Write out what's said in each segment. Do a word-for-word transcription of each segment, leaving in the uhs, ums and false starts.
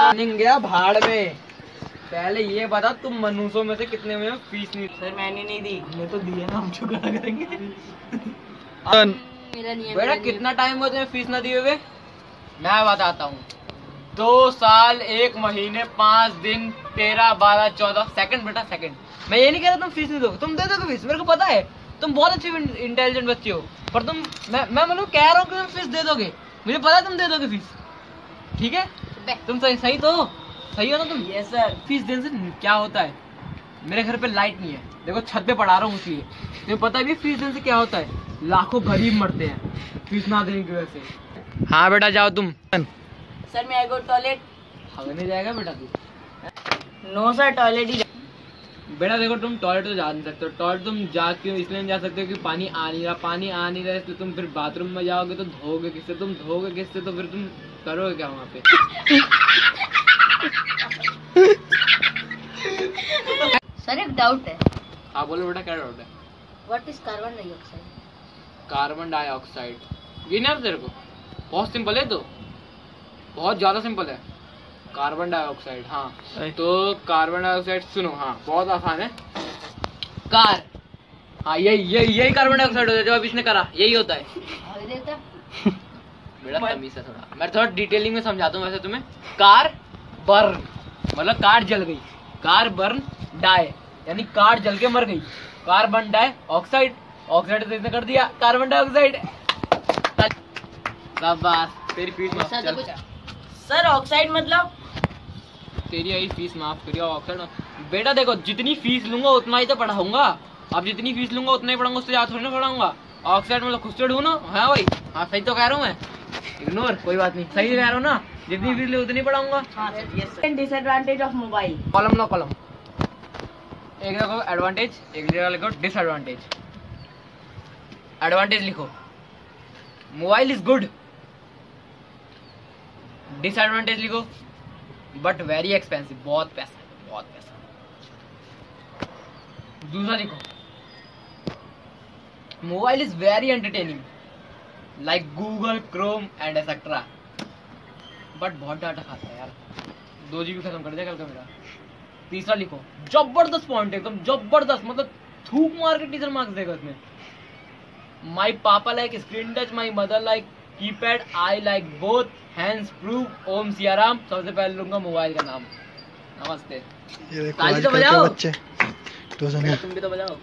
गया भाड़ में। पहले ये बता तुम मनुष्यों में से कितने में फीस नहीं? सर मैंने नहीं दी। मैं तो दिए ना, हम चुका करेंगे। मेरा नियम बेटा कितना टाइम हुआ तुम्हें फीस ना दिए हुए? मैं बताता हूँ, दो साल एक महीने पाँच दिन तेरह बारह चौदह सेकंड। बेटा सेकंड, मैं ये नहीं कह रहा तुम फीस नहीं दोगे, तुम दे दोगे फीस, मेरे को पता है तुम बहुत अच्छे इंटेलिजेंट बच्चे हो, पर तुम मैं मैं मतलब कह रहा हूँ कि तुम फीस दे दोगे, मुझे पता है तुम दे दोगे फीस, ठीक है? तुम सही सही तो सही हो ना तुम? Yes sir. फीस देने से क्या होता है? मेरे घर पे लाइट नहीं है, देखो छत पे पढ़ा रहा हूँ इसलिए। तुम्हें पता है भी फीस देने से क्या होता है? लाखों गरीब मरते हैं फीस ना देने की वजह से। हाँ बेटा जाओ तुम। सर मैं आई गो टॉयलेट। भागने जाएगा बेटा तू? नो सर टॉयलेट ही। बेटा देखो तुम टॉयलेट तो जा नहीं सकते हो, टॉयलेट तुम जा क्यों इसलिए नहीं जा सकते हो कि पानी आ नहीं रहा, पानी आ नहीं रहा इसलिए तुम फिर बाथरूम में जाओगे तो धोगे किससे? तुम धोगे किससे? तो फिर तुम करोगे क्या वहाँ पे? सर एक डाउट है। हाँ बोलो बेटा, क्या डाउट है? What is carbon dioxide? Carbon dioxide ये नहीं आता तेरे को? बहुत सिंपल है, तो बहुत ज्यादा सिंपल है। कार्बन डाइऑक्साइड, हाँ तो कार्बन डाइऑक्साइड सुनो, हाँ बहुत आसान है। कार, हाँ यही यही यही कार्बन डाइऑक्साइड होता है जो अब इसने करा, यही होता है। बेटा तमीज से थोड़ा, मैं थोड़ा डिटेलिंग में समझाता हूँ वैसे तुम्हें। कार बर्न मतलब कार जल गई, कार बर्न डाई यानी कार जल के मर गई, कार्बन डाई ऑक्साइड, ऑक्साइड से इसने कर दिया कार्बन डाइऑक्साइड। बस तेरी फीस माफ। सर ऑक्साइड मतलब? तेरी आई फीस माफ करिए, ऑक्साइड। बेटा देखो जितनी फीस लूंगा उतना ही तो पढ़ाऊंगा, अब जितनी फीस लूंगा उतना ही पढ़ाऊंगा, उससे ज्यादा थोड़ी ना पढ़ाऊंगा। ऑक्साइड मतलब खुद से ढूंढो। हाँ भाई, हाँ सही तो कह रहा हूँ मैं, इग्नोर कोई बात नहीं, सही कह रहा हूँ ना, जितनी फीस ली उतनी पढ़ाऊंगा। Disadvantage of mobile. कॉलम ना कॉलम, एक देखो एडवांटेज, एक जगह लिखो डिसएडवांटेज। एडवांटेज लिखो मोबाइल इज गुड, डिसएडवांटेज लिखो बट वेरी एक्सपेंसिव, बहुत पैसा, बहुत पैसा। दूसरा लिखो mobile is very entertaining like Google Chrome and etcetera, but बहुत डाटा खाता है यार, दो जीबी खत्म कर दिया कल का मेरा। तीसरा लिखो जबरदस्त पॉइंट, एकदम जबरदस्त, मतलब थूक मार के टीचर मार्क्स देगा इसमें। My papa like screen touch, my mother like keypad, I like both hands proof, Om Siyaram. सबसे पहले लूंगा मोबाइल का नाम। नमस्ते। ताली तो बजाओ बच्चे, तो तुम भी तो बजाओ।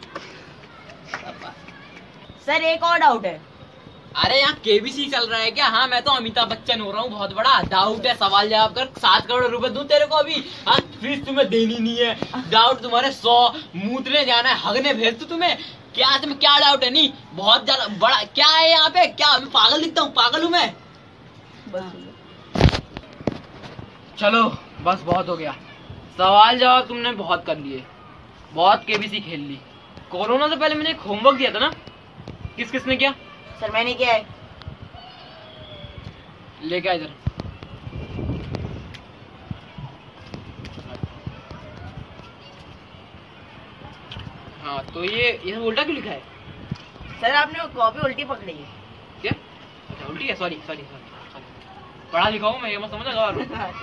सर एक और डाउट है। अरे यहाँ केबीसी चल रहा है क्या? हाँ मैं तो अमिताभ बच्चन हो रहा हूँ, बहुत बड़ा डाउट है, सवाल जवाब कर, सात करोड़ रुपए दूं तेरे को अभी। हाँ फीस तुम्हें देनी नहीं है, डाउट तुम्हारे सौ, मूतने जाना है, हगने भेज तू तुम्हें, क्या तुम्हें क्या डाउट है? नहीं बहुत ज्यादा बड़ा क्या है यहाँ पे? क्या मैं पागल दिखता हूँ? पागल हूँ मैं? चलो बस बहुत हो गया, सवाल जवाब तुमने बहुत कर लिए, बहुत केबीसी खेल ली। कोरोना से पहले मैंने एक होमवर्क दिया था ना, किस किसने किया? सर मैंने किया है। लेके आ इधर। हाँ तो ये ये उल्टा क्यों लिखा है? सर आपने कॉपी उल्टी पकड़ी है। क्या? अच्छा उल्टी है, सॉरी सॉरी सॉरी, पढ़ा लिखा हूँ मैं, ये मत समझना। और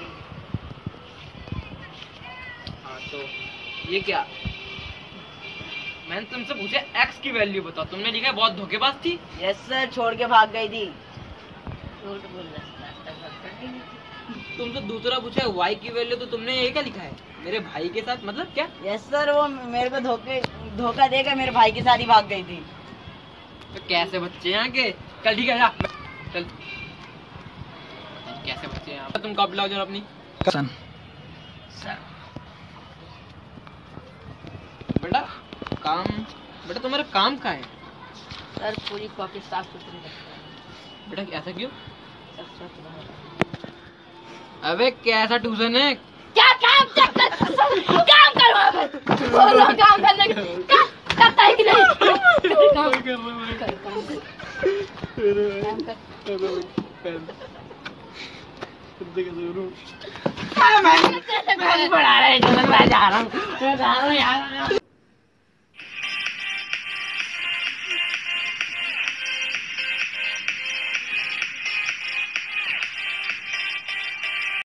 हाँ तो ये क्या, मैंने तुमसे पूछा x की वैल्यू बताओ, तुमने लिखा है बहुत धोखेबाज थी। यस सर, छोड़ के भाग गई थी। तुमसे दूसरा पूछा है y की वैल्यू, तो तुमने ये क्या लिखा है? मेरे भाई के साथ, मतलब क्या? यस सर, वो मेरे को धोखे धोखा देकर मेरे भाई के साथ ही भाग गई थी। तो कैसे बच्चे यहाँ के? चल ठीक है जा, चल। कैसे बच्चे यहाँ? तुम कॉपी लाओ जरा अपनी। सर बेटा काम, बेटा तुम्हारा काम कहाँ है? सर पूरी कॉपी साफ सुथरी रखता है। बेटा ऐसा क्यों? अबे कैसा ट्यूशन है? क्या काम करता है? काम करो, बोलो काम करने का करता है कि नहीं? काम कर कर काम कर। मैं मैं पढ़ा रहा है, मैं जा रहा हूँ, मैं जा रहा हूँ यार।